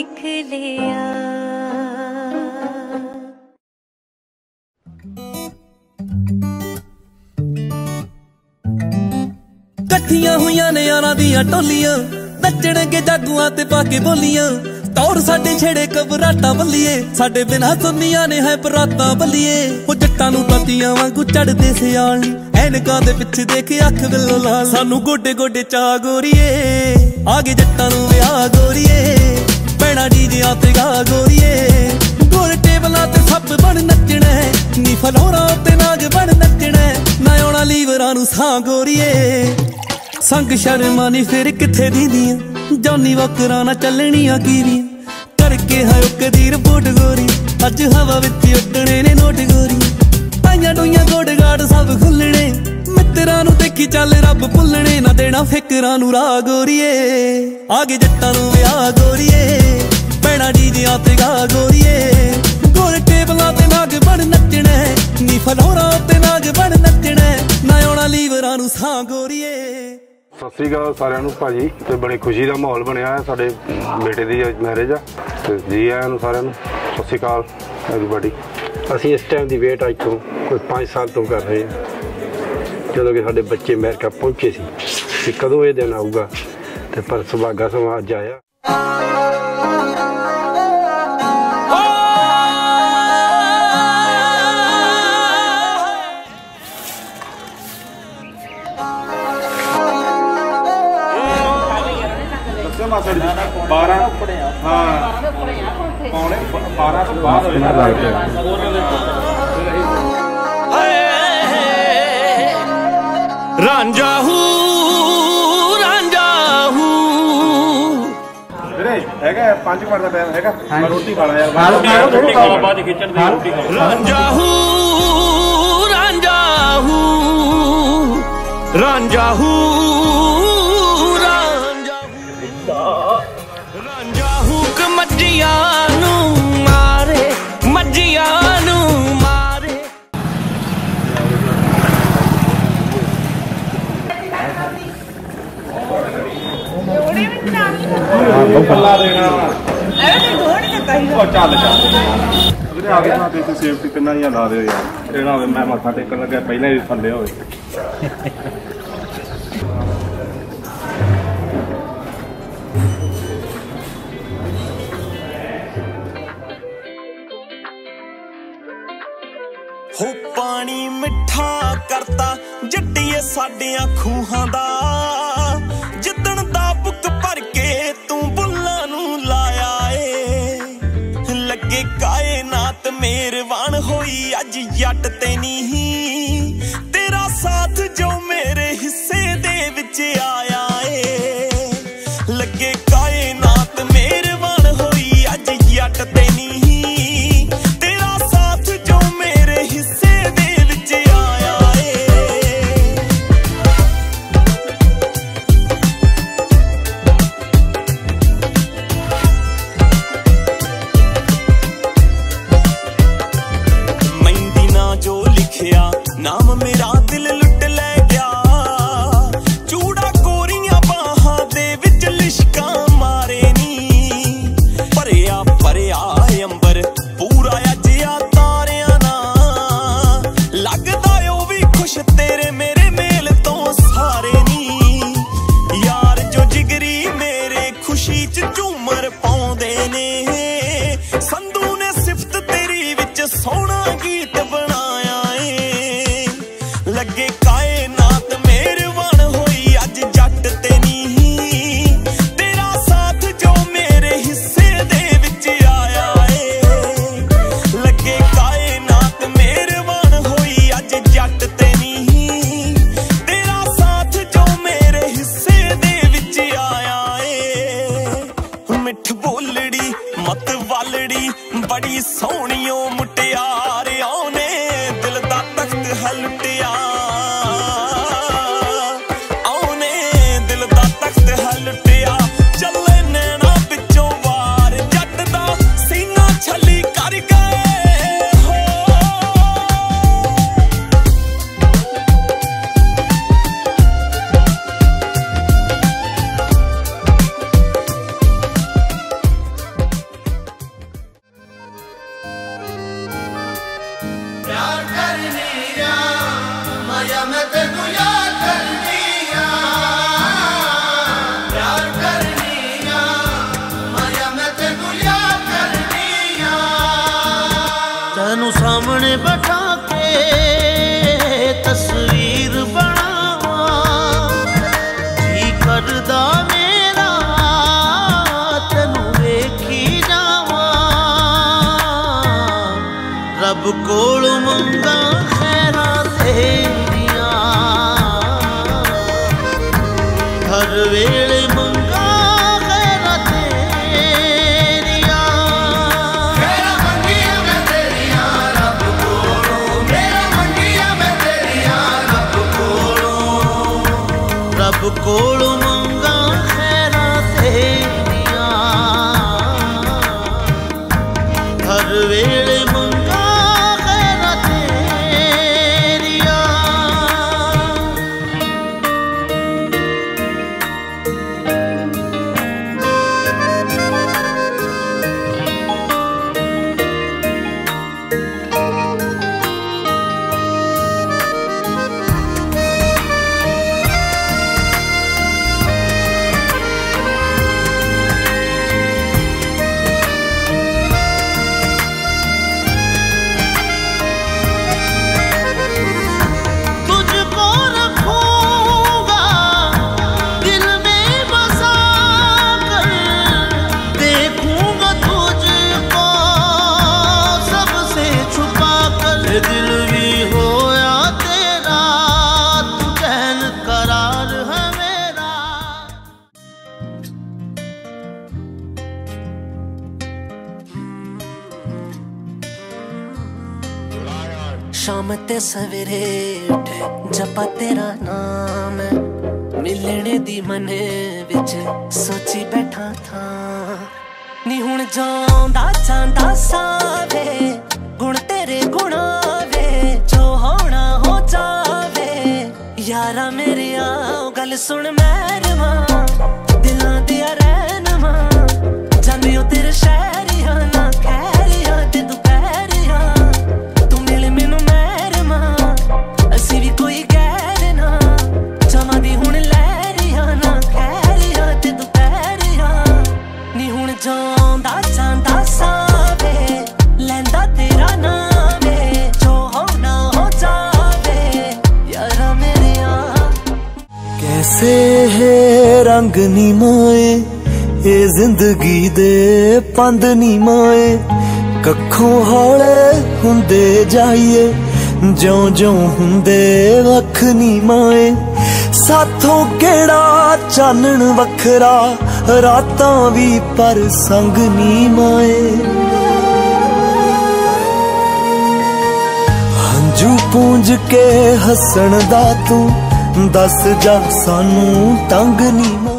लिख लिया। कट्ठियां हुईयां ने यारां दियां टोलियां, नचणगे जागुआं ते पाके बोलियां। तौर साडे छेड़े घबराटा बल्लिए, साडे बिना सुनिया ने है बरातां बल्लिए। ओ जट्टां नूं तातियां वांगू चढ़दे सियाल, ऐनकां दे पिछे देख अख विल्लो लाल। सानू गोडे गोडे चा गोरीए, आगे जट्टां नूं विआह गोरीए। पैणा डीजे ते गा गोरीए, गोल टेबलां ते सब बण नचणा। नी फलोरां ते नाग बण नचणा, ना आउणा लीवरां नूं सां गोरीए। संग शर्मा नी फिर किथे दीदियां, जॉनी वॉकरां ना चलणियां कीवियां। करके है कदीर बोट गोरी, अज हवा विच उड्डणे ने नोट गोरी। आइयां डोइयां गोड गाड़ सब खुलणे, मित्तरां नूं देखी चल रब भुलणे। ना देना फिकरां नूं राह गोरीए, आगे जट्टां नूं विआह गोरीए। पैणा डीजे ते गा गोरीए, गोल टेबलां ते नाग बण नचणा। नी फलोरां ते नाग बण नचणा, ना आउणा लीवरां नूं सां गोरीए। सत श्री अकाल सारिਆਂ ਨੂੰ ਭਾਜੀ। ਤੇ ਬੜੀ ਖੁਸ਼ੀ ਦਾ ਮਾਹੌਲ ਬਣਿਆ ਹੈ, ਸਾਡੇ ਬੇਟੇ ਦੀ ਮੈਰਿਜ ਆ ਤੇ ਜੀ ਆਇਆਂ ਨੂੰ ਸਾਰਿਆਂ ਨੂੰ ਸਤਿ ਸ਼੍ਰੀ ਅਕਾਲ ਐਵਰੀਬਾਡੀ। ਅਸੀਂ ਇਸ ਟਾਈਮ ਦੀ ਵੇਟ ਅੱਜ ਤੋਂ ਕੋਈ 5 ਸਾਲ ਤੋਂ ਕਰ ਰਹੇ ਹਾਂ, ਜਦੋਂ ਕਿ ਸਾਡੇ ਬੱਚੇ ਅਮਰੀਕਾ ਪਹੁੰਚੇ ਸੀ ਕਿ ਕਦੋਂ ਇਹ ਦਿਨ ਆਊਗਾ, ਤੇ ਪਰ ਸੁਭਾਗਾ ਸਮਾਂ ਅੱਜ ਆਇਆ। मासड़ 12 हाँ पौने 12 ਤੋਂ ਬਾਅਦ ਰਾਂਝਾ ਹੂੰ ਵੀਰੇ ਹੈਗਾ 5 ਮਿੰਟ ਦਾ ਟਾਈਮ ਹੈਗਾ। ਮੈਂ ਰੋਟੀ ਖਾਣਾ ਯਾਰ, ਰੋਟੀ ਖਾਵਾ ਬਾਅਦ ਖਿੱਚਣ ਦੀ ਰੋਟੀ ਖਾਵਾ। ਰਾਂਝਾ ਹੂੰ ਰਾਂਝਾ ਹੂੰ ਮੱਝੀਆਂ ਨੂੰ ਮਾਰੇ, ਮੱਝੀਆਂ ਨੂੰ ਮਾਰੇ। ਬੱਲਾ ਦੇਣਾ ਚੱਲ ਵੀਰੇ ਆ ਗਏ ਨਾ ਤੇ ਸੇਫਟੀ ਕਿੰਨਾ ਹੀ ਲਾ ਦਿਓ ਯਾਰ। ਇਹ ਨਾ ਹੋਵੇ ਮੈਂ ਮੱਥਾ ਟੇਕਣ ਲੱਗਿਆ ਪਹਿਲਾਂ ਹੀ ਥੱਲੇ ਹੋਵੇ। ਹੋ ਪਾਣੀ ਮਿੱਠਾ ਕਰਤਾ ਜੱਟੀਏ ਸਾਡੀਆਂ ਖੂਹਾਂ ਦਾ, ਜਿੱਦਣ ਦਾ ਬੁੱਕ ਭਰ ਕੇ ਤੂੰ ਬੁੱਲਾਂ ਨੂੰ ਲਾਇਆ ਏ। ਲੱਗੇ ਕਾਇਨਾਤ ਮਿਹਰਬਾਨ ਹੋਈ ਅੱਜ ਜੱਟ ਤੇ ਨਹੀਂ, ਤੇਰਾ ਸਾਥ ਜੋ ਮੇਰੇ ਹਿੱਸੇ ਦੇ ਵਿੱਚ ਆਇਆ ਏ। ਲੱਗੇ ਕਾਇਨਾਤ ਮਿਹਰਬਾਨ ਹੋਈ ਅੱਜ ਜੱਟ ਤੇ ਨਹੀਂ, ਤੇਰਾ ਸਾਥ ਜੋ ਮੇਰੇ ਹਿੱਸੇ ਦੇ ਵਿੱਚ ਆਇਆ ਏ। ਮਹਿੰਦੀ ਨਾ ਜੋ बैठा के तस्वीर बनावा, जी करदा मेरा तेनू वेखी जावा। रब कोल मंगा खैरा तेरिया, हर वेले मंगा खैरा तेरिया। मेरा मंगिया मैं तेरिया रब कोलों, मेरा मंगिया मैं तेरिया रब कोलों। रब कोलों मंगा खैरा तेरिया, हर वेले मंगा खैरा तेरिया। तुझको रखूंगा दिल में बसा कर, देखूंगा तुझको सबसे छुपा कर। दिल भी होया तेरा तू चैन करार है मेरा। शाम ते सवेरे उठे जपा तेरा नाम, मिलने दी मने विच सोची बैठा था। नी हुण जांदा जांदा सावे गुण तेरे गुणा वे, जो होना हो जावे। यारा मेरे आओ गल सुन मैरमा, दिलां दिया रहनमा। जाने ओ तेरे शहरिया ना खैरिया ते दुपहरिया, तू मिल मैनू मैरमा असी भी कोई गैर ना। जमा दी हुण लहरिया ना खैरिया ते दुपहरिया। नी हुण जांदा जांदा सावे लैंदा तेरा नाम है, जो होना हो जावे। यारा मेरे आ कैसे है रंग नी माए ए जिंदगी दे पंद नी माए। कखों हौले हुंदे जाइए ज्यों ज्यों हुंदे वख नी माए। साथों केड़ा चानण वखरा रातां भी पर संग नी माए। हंजू पूंज के हसण दा तू दस जा सानू तंग नी माए।